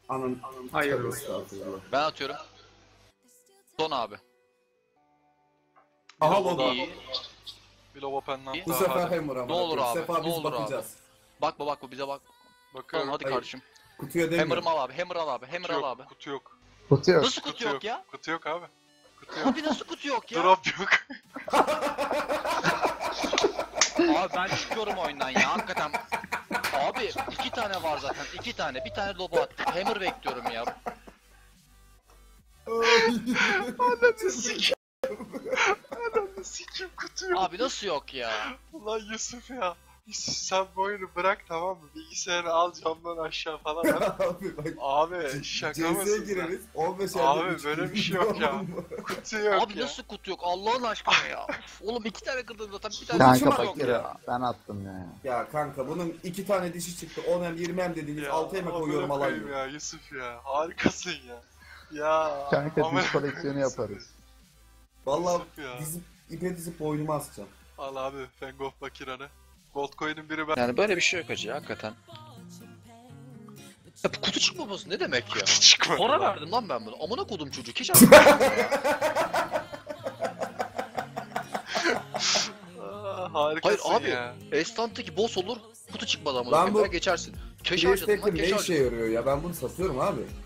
Hayır. Tövbe estağfurullah. Ben atıyorum. Son abi. Aha Bilova logo. İyi. Bilova Penland Bu daha sefer hadi. Hammer ama. Ne olur Bu abi, sefer ne biz olur abi. bakacağız. Bakma bakma bize bak. Tamam Bakıyorum. hadi Hayır. kardeşim. Kutuya demiyorum. Hammer'ımı al abi. Hammer al abi. Hammer Kutu al yok, abi. kutu yok. Kutu yok. Nasıl kutu yok ya? Kutu yok abi. Kutu yok. Abi nasıl kutu yok ya? Drop yok. Abi ben çıkıyorum oyundan ya hakikaten. Abi 2 tane var zaten. 2 tane. Bir tane lobo attı. Hammer bekliyorum ya. Ananı sikim. Ananı sikim kutu yok. Abi nasıl yok ya? Ulan Yusuf ya. Yusuf sen bu oyunu bırak tamam mı? Bilgisayarı al camdan aşağı falan. Abi bak. Abi şaka CS'ye mısın sen? gireriz. 15 elde Abi üç böyle kill. bir şey yok ya. Kutu yok Abi ya. nasıl kutu yok? Allah'ın aşkına ya. Uf, oğlum 2 tane kırdım zaten. Bir tane Kanka kutu yok fakir ya. ben attım ya. Ya kanka bunun 2 tane dişi çıktı. 10 hem 20 hem dediğiniz Ya, 6 hem koyuyorum amına koyayım alayım. ya Yusuf ya. Harikasın ya. Ya. Kanka amına diş koleksiyonu koyayım yaparız. Valla Yusuf ya. dizip ipe dizip boynumu asacağım. Al abi Fang of Bakiran'ı. Gold coin'in biri ben. Yani böyle bir şey yok hacı hakikaten. Ya bu kutu çıkmaması ne demek ya? Çıkmadı. Para lan. verdim lan ben bunu. Amına kodum çocuk. Hiç anlamadım ya. Harikasın Hayır abi. ya. Estant'taki boss olur. Kutu çıkmadan Lan bunu. bu- Geçersin. Keş harcadın lan PlayStation keş ne işe harcadın. yarıyor ya? Ben bunu satıyorum abi.